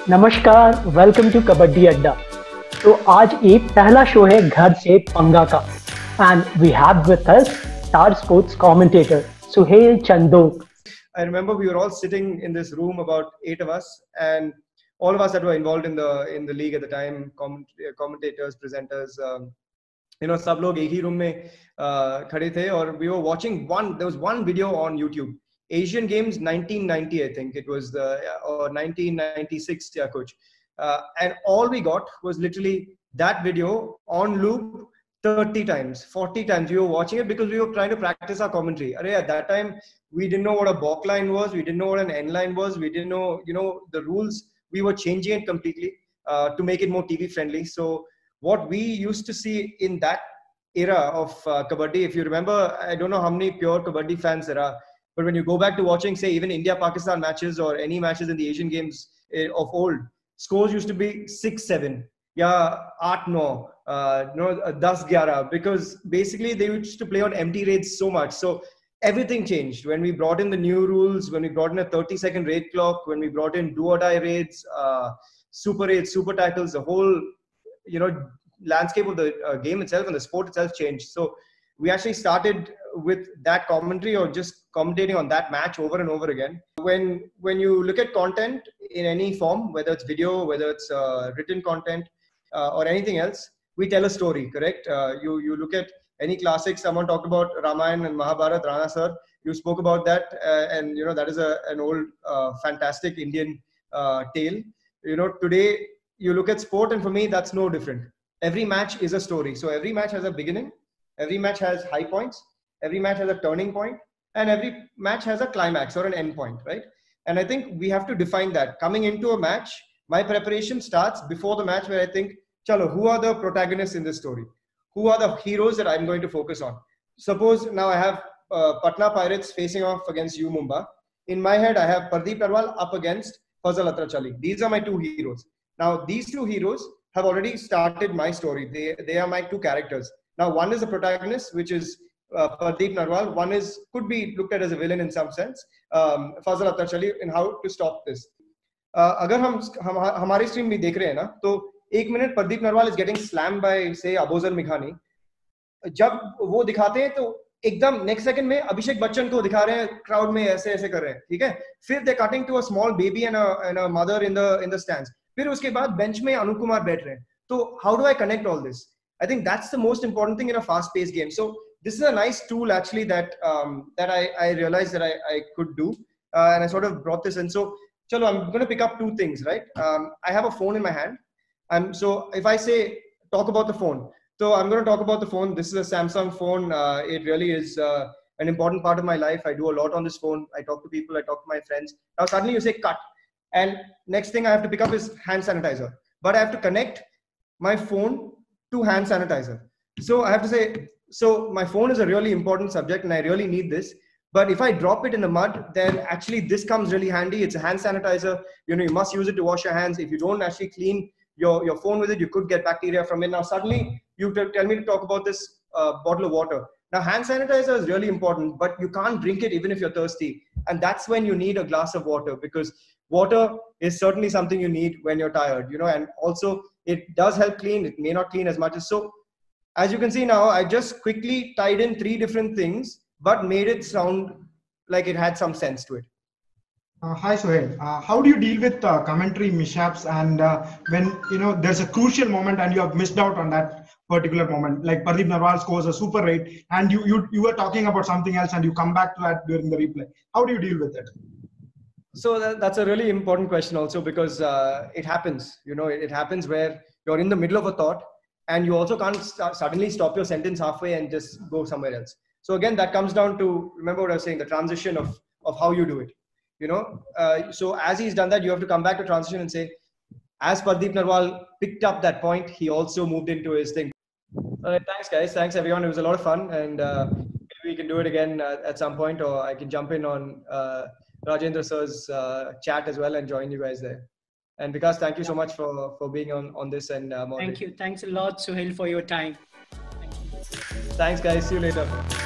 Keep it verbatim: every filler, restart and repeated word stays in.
नमस्कार, welcome to kabaddi अड्डा। तो आज एक पहला शो है घर से पंगा का and we have with us Star Sports commentator Suhail Chandhok. I remember we were all sitting in this room, about eight of us, and all of us that were involved in the in the league at the time, comment, commentators, presenters, um, you know, सब लोग एक ही room में uh, खड़े थे और we were watching one. There was one video on YouTube, Asian Games nineteen ninety, I think it was the or nineteen ninety-six, yeah, coach. Uh, and all we got was literally that video on loop thirty times, forty times. We were watching it because we were trying to practice our commentary. Arey, at that time, we didn't know what a balk line was. We didn't know what an end line was. We didn't know, you know, the rules. We were changing it completely uh, to make it more T V friendly. So what we used to see in that era of uh, Kabaddi, if you remember, I don't know how many pure Kabaddi fans there are, but when you go back to watching, say, even India-Pakistan matches or any matches in the Asian Games uh, of old, scores used to be six seven, yeah, eight nine, uh, you know, ten eleven, because basically they used to play on empty raids so much. So everything changed when we brought in the new rules, when we brought in a thirty second raid clock, when we brought in do or die raids, uh, super raids, super tackles, the whole, you know, landscape of the uh, game itself and the sport itself changed. So we actually started with that commentary or just commentating on that match over and over again. When when you look at content in any form, whether it's video, whether it's uh, written content uh, or anything else, we tell a story, correct? Uh, you you look at any classics, someone talked about Ramayana and Mahabharata, Rana sir, you spoke about that, uh, and you know that is a, an old uh, fantastic Indian uh, tale. You know, today you look at sport, and for me that's no different. Every match is a story. So every match has a beginning, every match has high points, every match has a turning point, and every match has a climax or an end point, right? And I think we have to define that. Coming into a match, my preparation starts before the match, where I think, chalo, who are the protagonists in this story? Who are the heroes that I'm going to focus on? Suppose now I have uh, Patna Pirates facing off against U Mumbai. In my head, I have Pardeep Narwal up against Fazal Atrachali. These are my two heroes. Now, these two heroes have already started my story. They, they are my two characters. Now, one is the protagonist, which is uh, Pardeep Narwal. One is could be looked at as a villain in some sense, um, Fazal Atrachali, in how to stop this. Uh, अगर हम हम हमारी stream भी देख रहे हैं ना, तो एक minute Pradeep Narwal is getting slam by से अबोजर मिखानी, जब वो दिखाते हैं तो एकदम नेक्स्ट सेकंड में अभिषेक बच्चन को दिखा रहे हैं क्राउड में ऐसे ऐसे कर रहे हैं, ठीक है? फिर they cutting to a small baby and and a mother in the in the stands. फिर उसके बाद बेंच में अनुप कुमार बैठ रहे हैं. तो how do I connect all this? I think that's the most important thing in a fast-paced game. So this is a nice tool actually that um, that I, I realized that I, I could do, uh, and I sort of brought this in. So, chalo, I'm going to pick up two things, right? Um, I have a phone in my hand. Um, so if I say talk about the phone, so I'm going to talk about the phone. This is a Samsung phone. Uh, it really is uh, an important part of my life. I do a lot on this phone. I talk to people. I talk to my friends. Now suddenly you say cut, and next thing I have to pick up is hand sanitizer. But I have to connect my phone to hand sanitizer. So I have to say, so my phone is a really important subject and I really need this. But if I drop it in the mud, then actually this comes really handy. It's a hand sanitizer. You know, you must use it to wash your hands. If you don't actually clean your, your phone with it, you could get bacteria from it. Now suddenly you tell me to talk about this uh, bottle of water. Now hand sanitizer is really important, but you can't drink it even if you're thirsty. And that's when you need a glass of water, because water is certainly something you need when you're tired, you know, and also it does help clean. It may not clean as much as so. As you can see now, I just quickly tied in three different things, but made it sound like it had some sense to it. Uh, hi Suhail. Uh, how do you deal with uh, commentary mishaps and uh, when you know there's a crucial moment and you have missed out on that particular moment, like Pardeep Narwal scores a super rate and you you you were talking about something else and you come back to that during the replay? How do you deal with it? So that, that's a really important question also, because uh, it happens, you know, it, it happens where you're in the middle of a thought and you also can't st- suddenly stop your sentence halfway and just go somewhere else. So again, that comes down to, remember what I was saying, the transition of, of how you do it, you know. Uh, so as he's done that, you have to come back to transition and say, as Pardeep Narwal picked up that point, he also moved into his thing. All right, thanks guys. Thanks everyone. It was a lot of fun, and uh, maybe we can do it again uh, at some point, or I can jump in on uh, Rajendra sir's uh, chat as well and join you guys there. And Vikas, thank you so much for, for being on, on this. And uh, Thank you. Thanks a lot, Suhail, for your time. Thank you. Thanks, guys. See you later.